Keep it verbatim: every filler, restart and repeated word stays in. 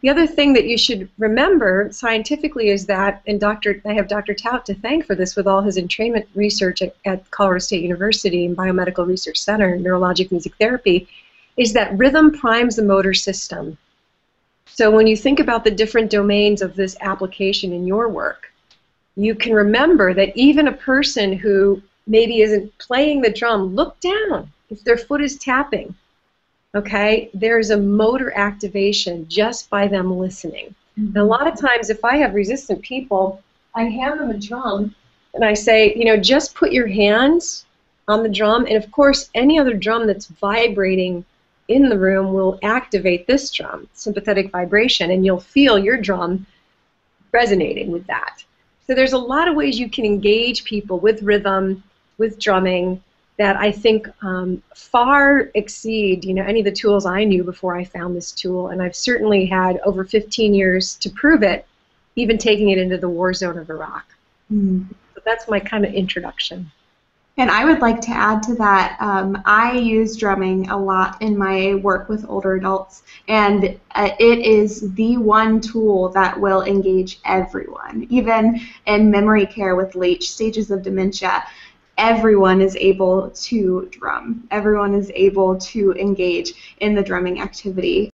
The other thing that you should remember scientifically is that, and Doctor I have Doctor Tout to thank for this with all his entrainment research at, at Colorado State University and Biomedical Research Center, Neurologic Music Therapy, is that rhythm primes the motor system. So when you think about the different domains of this application in your work, you can remember that even a person who maybe isn't playing the drum, look down if their foot is tapping. Okay, there's a motor activation just by them listening. Mm-hmm. And a lot of times if I have resistant people, I hand them a drum and I say, you know, just put your hands on the drum, and of course any other drum that's vibrating in the room will activate this drum, sympathetic vibration, and you'll feel your drum resonating with that. So there's a lot of ways you can engage people with rhythm, with drumming, that I think um, far exceed, you know, any of the tools I knew before I found this tool, and I've certainly had over fifteen years to prove it, even taking it into the war zone of Iraq. Mm. So that's my kind of introduction. And I would like to add to that, um, I use drumming a lot in my work with older adults, and uh, it is the one tool that will engage everyone. Even in memory care with late stages of dementia, everyone is able to drum. Everyone is able to engage in the drumming activity.